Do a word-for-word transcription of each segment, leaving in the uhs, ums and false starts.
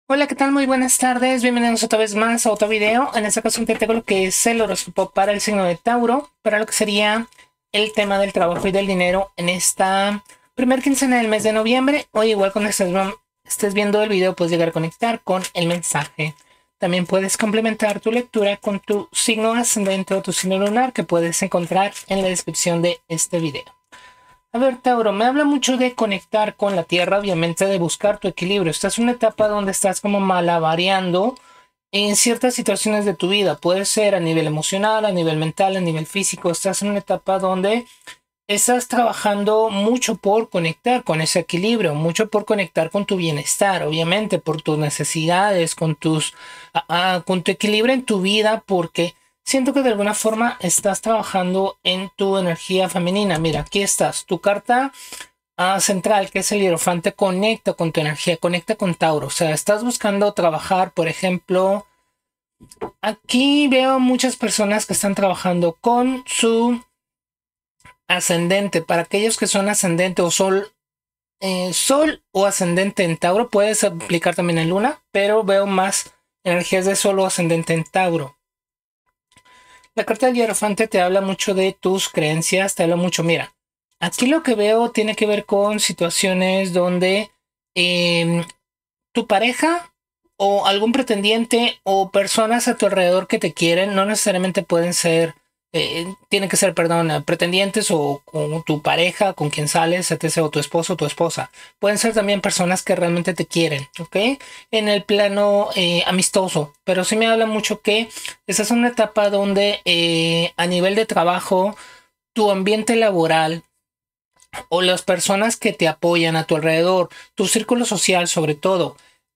Hola, ¿qué tal? Muy buenas tardes. Bienvenidos otra vez más a otro video. En esta ocasión te tengo lo que es el horóscopo para el signo de Tauro, para lo que sería el tema del trabajo y del dinero en esta primer quincena del mes de noviembre. O igual cuando estés, estés viendo el video puedes llegar a conectar con el mensaje. También puedes complementar tu lectura con tu signo ascendente o tu signo lunar que puedes encontrar en la descripción de este video. A ver, Tauro, me habla mucho de conectar con la tierra, obviamente de buscar tu equilibrio. Estás en una etapa donde estás como malabareando en ciertas situaciones de tu vida. Puede ser a nivel emocional, a nivel mental, a nivel físico. Estás en una etapa donde estás trabajando mucho por conectar con ese equilibrio, mucho por conectar con tu bienestar, obviamente, por tus necesidades, con tus, uh, con tu equilibrio en tu vida, porque siento que de alguna forma estás trabajando en tu energía femenina. Mira, aquí estás. Tu carta uh, central, que es el hierofante, conecta con tu energía, conecta con Tauro. O sea, estás buscando trabajar, por ejemplo, aquí veo muchas personas que están trabajando con su ascendente. Para aquellos que son ascendente o sol, eh, sol o ascendente en Tauro, puedes aplicar también en Luna, pero veo más energías de sol o ascendente en Tauro. La carta del hierofante te habla mucho de tus creencias, te habla mucho, mira, aquí lo que veo tiene que ver con situaciones donde eh, tu pareja o algún pretendiente o personas a tu alrededor que te quieren, no necesariamente pueden ser, eh, tienen que ser, perdón, pretendientes o, o tu pareja con quien sales, etcétera, o tu esposo o tu esposa. Pueden ser también personas que realmente te quieren, ¿ok? En el plano eh, amistoso, pero sí me habla mucho que esa es una etapa donde eh, a nivel de trabajo, tu ambiente laboral o las personas que te apoyan a tu alrededor, tu círculo social sobre todo,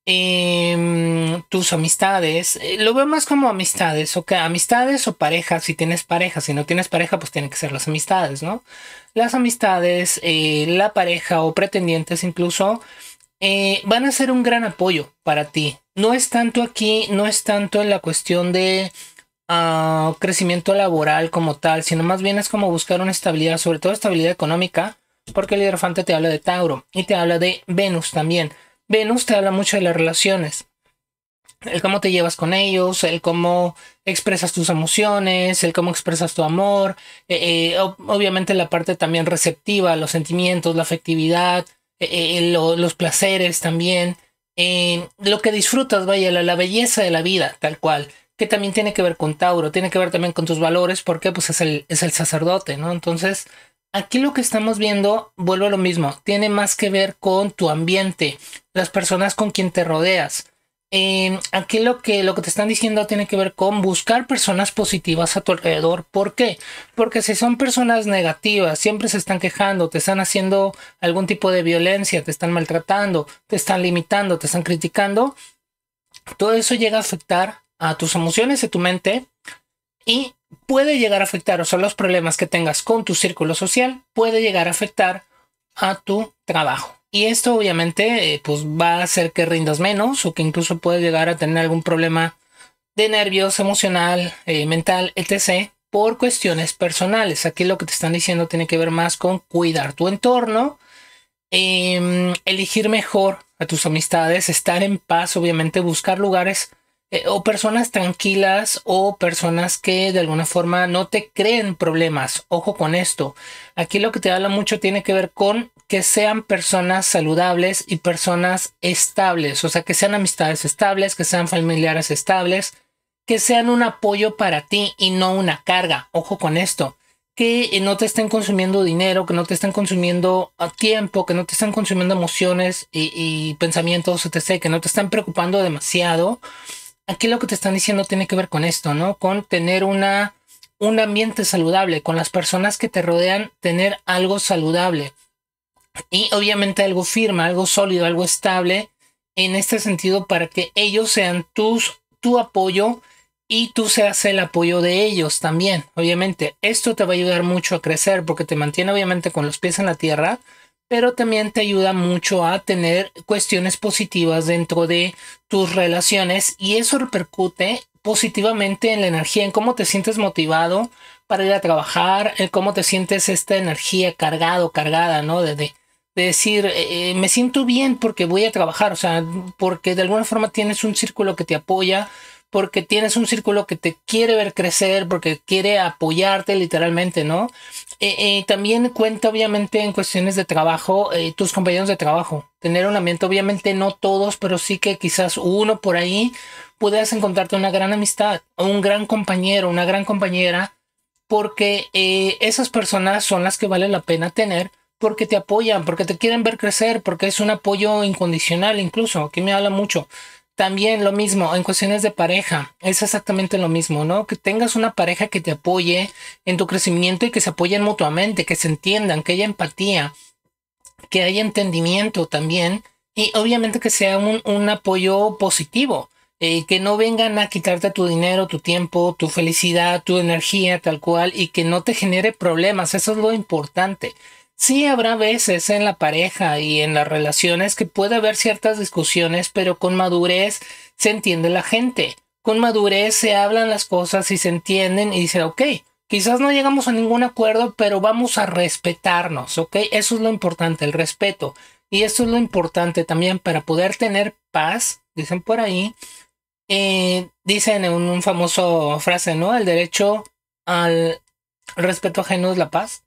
eh, tus amistades, eh, lo veo más como amistades, ok, amistades o parejas, si tienes pareja, si no tienes pareja, pues tienen que ser las amistades, ¿no? Las amistades, eh, la pareja o pretendientes incluso, eh, van a ser un gran apoyo para ti. No es tanto aquí, no es tanto en la cuestión de uh, crecimiento laboral como tal, sino más bien es como buscar una estabilidad, sobre todo estabilidad económica, porque el hierofante te habla de Tauro y te habla de Venus también. Venus te habla mucho de las relaciones, el cómo te llevas con ellos, el cómo expresas tus emociones, el cómo expresas tu amor, eh, eh, obviamente la parte también receptiva, los sentimientos, la afectividad, eh, eh, lo, los placeres también, eh, lo que disfrutas, vaya, la, la belleza de la vida, tal cual, que también tiene que ver con Tauro, tiene que ver también con tus valores, porque pues es el, es el sacerdote, ¿no? Entonces, aquí lo que estamos viendo, vuelvo a lo mismo, tiene más que ver con tu ambiente, las personas con quien te rodeas. Eh, aquí lo que, lo que te están diciendo tiene que ver con buscar personas positivas a tu alrededor. ¿Por qué? Porque si son personas negativas, siempre se están quejando, te están haciendo algún tipo de violencia, te están maltratando, te están limitando, te están criticando, todo eso llega a afectar a tus emociones y tu mente y puede llegar a afectar, o sea, los problemas que tengas con tu círculo social, puede llegar a afectar a tu trabajo. Y esto obviamente eh, pues va a hacer que rindas menos o que incluso puedes llegar a tener algún problema de nervios, emocional, eh, mental, etcétera por cuestiones personales. Aquí lo que te están diciendo tiene que ver más con cuidar tu entorno, eh, elegir mejor a tus amistades, estar en paz, obviamente buscar lugares eh, o personas tranquilas o personas que de alguna forma no te creen problemas. Ojo con esto. Aquí lo que te habla mucho tiene que ver con que sean personas saludables y personas estables, o sea, que sean amistades estables, que sean familiares estables, que sean un apoyo para ti y no una carga. Ojo con esto. Que no te estén consumiendo dinero, que no te estén consumiendo tiempo, que no te estén consumiendo emociones y, y pensamientos, etcétera, que no te están preocupando demasiado. Aquí lo que te están diciendo tiene que ver con esto, ¿no? Con tener una, un ambiente saludable, con las personas que te rodean, tener algo saludable. Y obviamente algo firme, algo sólido, algo estable en este sentido para que ellos sean tus, tu apoyo y tú seas el apoyo de ellos también. Obviamente esto te va a ayudar mucho a crecer porque te mantiene obviamente con los pies en la tierra, pero también te ayuda mucho a tener cuestiones positivas dentro de tus relaciones y eso repercute positivamente en la energía, en cómo te sientes motivado para ir a trabajar, en cómo te sientes esta energía cargado, cargada, ¿no? De, de de decir, eh, me siento bien porque voy a trabajar, o sea, porque de alguna forma tienes un círculo que te apoya, porque tienes un círculo que te quiere ver crecer, porque quiere apoyarte literalmente, ¿no? Eh, eh, también cuenta obviamente en cuestiones de trabajo, eh, tus compañeros de trabajo, tener un ambiente, obviamente no todos, pero sí que quizás uno por ahí puedas encontrarte una gran amistad, un gran compañero, una gran compañera, porque eh, esas personas son las que vale la pena tener, porque te apoyan, porque te quieren ver crecer, porque es un apoyo incondicional incluso, que me habla mucho. También lo mismo en cuestiones de pareja, es exactamente lo mismo, ¿no? Que tengas una pareja que te apoye en tu crecimiento y que se apoyen mutuamente, que se entiendan, que haya empatía, que haya entendimiento también y obviamente que sea un, un apoyo positivo, eh, que no vengan a quitarte tu dinero, tu tiempo, tu felicidad, tu energía tal cual y que no te genere problemas, eso es lo importante. Sí habrá veces en la pareja y en las relaciones que puede haber ciertas discusiones, pero con madurez se entiende la gente. Con madurez se hablan las cosas y se entienden y dicen, ok, quizás no llegamos a ningún acuerdo, pero vamos a respetarnos, ¿ok? Eso es lo importante, el respeto. Y eso es lo importante también para poder tener paz, dicen por ahí. Eh, dicen en un famoso frase, ¿no? El derecho al respeto ajeno es la paz.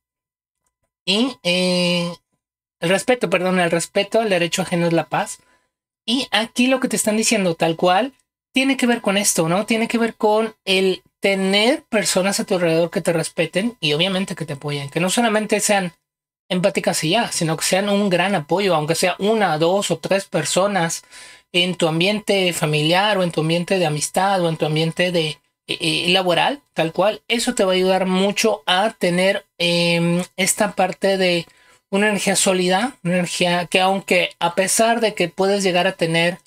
Y eh, el respeto, perdón, el respeto al derecho ajeno es la paz. Y aquí lo que te están diciendo tal cual tiene que ver con esto, ¿no? Tiene que ver con el tener personas a tu alrededor que te respeten y obviamente que te apoyen, que no solamente sean empáticas y ya, sino que sean un gran apoyo, aunque sea una, dos o tres personas en tu ambiente familiar o en tu ambiente de amistad o en tu ambiente de eh, laboral, tal cual. Eso te va a ayudar mucho a tener eh, esta parte de una energía sólida, una energía que aunque a pesar de que puedes llegar a tener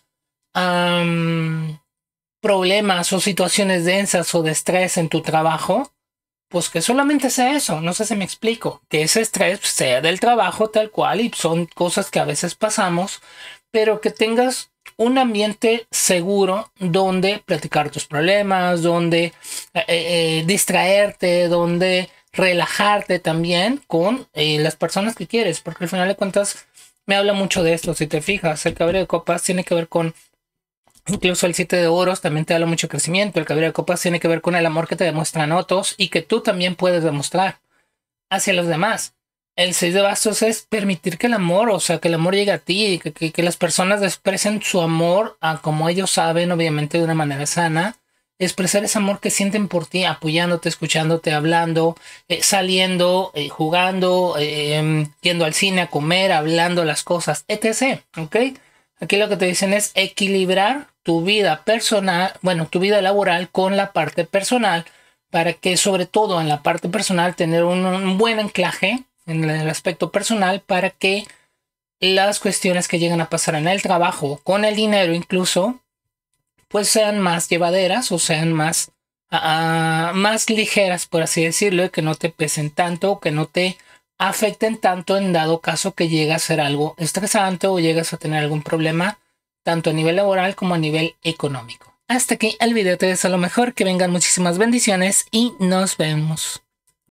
um, problemas o situaciones densas o de estrés en tu trabajo, pues que solamente sea eso, no sé si me explico, que ese estrés sea del trabajo tal cual y son cosas que a veces pasamos, pero que tengas un ambiente seguro donde platicar tus problemas, donde eh, eh, distraerte, donde relajarte también con eh, las personas que quieres, porque al final de cuentas me habla mucho de esto, si te fijas, el caballero de copas tiene que ver con incluso el siete de oros también te habla mucho de crecimiento. El caballero de copas tiene que ver con el amor que te demuestran otros y que tú también puedes demostrar hacia los demás. El seis de bastos es permitir que el amor, o sea, que el amor llegue a ti, que, que, que las personas expresen su amor a como ellos saben, obviamente de una manera sana. Expresar ese amor que sienten por ti, apoyándote, escuchándote, hablando, eh, saliendo, eh, jugando, eh, yendo al cine a comer, hablando las cosas, etcétera. ¿Ok? Aquí lo que te dicen es equilibrar tu vida personal, bueno, tu vida laboral con la parte personal, para que sobre todo en la parte personal tener un, un buen anclaje en el aspecto personal para que las cuestiones que llegan a pasar en el trabajo, con el dinero incluso, pues sean más llevaderas o sean más, uh, más ligeras, por así decirlo, y que no te pesen tanto, que no te afecten tanto en dado caso que llegue a ser algo estresante o llegas a tener algún problema tanto a nivel laboral como a nivel económico. Hasta aquí el video, te deseo lo mejor, que vengan muchísimas bendiciones y nos vemos.